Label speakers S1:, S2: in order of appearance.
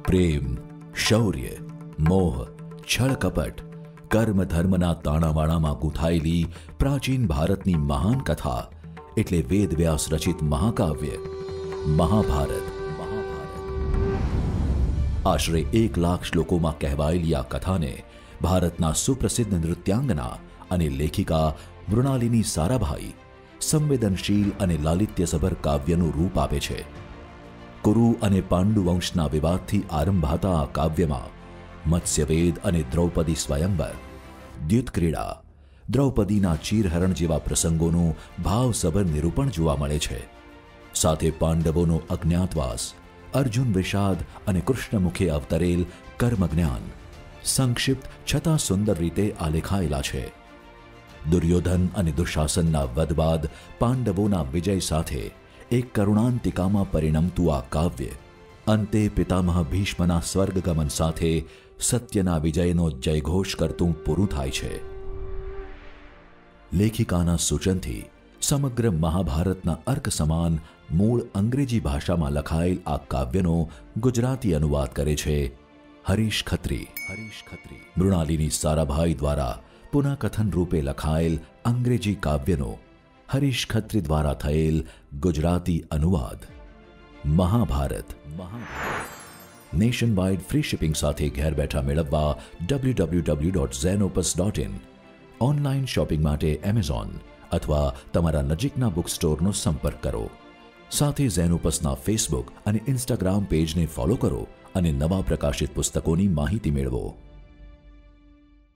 S1: પ્રેમ, શૌર્ય, મોહ, છળ કપટ, કર્મ ધર્મના તાણાવાણામાં ગૂંથાયેલી પ્રાચીન ભારતની મહાન કથા એટલે વેદવ્યાસ રચિત મહાકાવ્ય મહાભારત. આશરે 1 લાખ શ્લોકોમાં કહેવાયેલી આ કથાને ભારતના સુપ્રસિદ્ધ નૃત્યાંગના અને લેખિકા મૃણાલિની સારાભાઈ સંવેદનશીલ અને લાલિત્યસભર કાવ્યનું રૂપ આપે છે. કુરુ અને પાંડુ વંશના વિવાદથી આરંભાતા આ કાવ્યમાં મત્સ્યવેદ અને દ્રૌપદી સ્વયંવર, દ્યુતક્રીડા, દ્રૌપદીના ચીરહરણ જેવા પ્રસંગોનું ભાવસભર નિરૂપણ જોવા મળે છે. સાથે પાંડવોનો અજ્ઞાતવાસ, અર્જુન વિષાદ અને કૃષ્ણમુખે અવતરેલ કર્મજ્ઞાન સંક્ષિપ્ત છતાં સુંદર રીતે આલેખાયેલા છે. દુર્યોધન અને દુશાસનના વધ બાદ પાંડવોના વિજય સાથે એક કરુણાંતિકામાં પરિણમતું આ કાવ્ય અંતે પિતામહ ભીષ્મના સ્વર્ગગમન સાથે સત્યના વિજયનો જયઘોષ કરતું પૂરું થાય છે. લેખિકાના સૂચનથી સમગ્ર મહાભારતના અર્ક સમાન મૂળ અંગ્રેજી ભાષામાં લખાયેલ આ કાવ્યનો ગુજરાતી અનુવાદ કરે છે હરીશ ખત્રી. મૃણાલિની સારાભાઈ દ્વારા પુનઃકથન રૂપે લખાયેલ અંગ્રેજી કાવ્યનો હરીશ ખત્રી દ્વારા થયેલ ગુજરાતી અનુવાદ Mahabharat. Nation wide free shipping સાથે ઘેર બેઠા મેળવવા www.zenopus.in, ઓનલાઈન શોપિંગ માટે એમેઝોન અથવા તમારા નજીકના બુક સ્ટોરનો સંપર્ક કરો. સાથે ઝેનોપસના ફેસબુક અને ઇન્સ્ટાગ્રામ પેજને ફોલો કરો અને નવા પ્રકાશિત પુસ્તકોની માહિતી મેળવો.